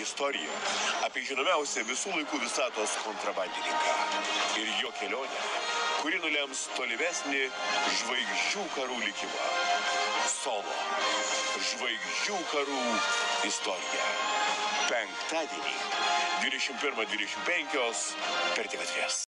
istoriją apie žinomiausią visų laikų visatos kontrabandininką ir jo kelionę, kuri nulems tolimesnį žvaigždžių karų likimą. Solo. Žvaigždžių karų istorija. Penktadienį 21:25 per TV3.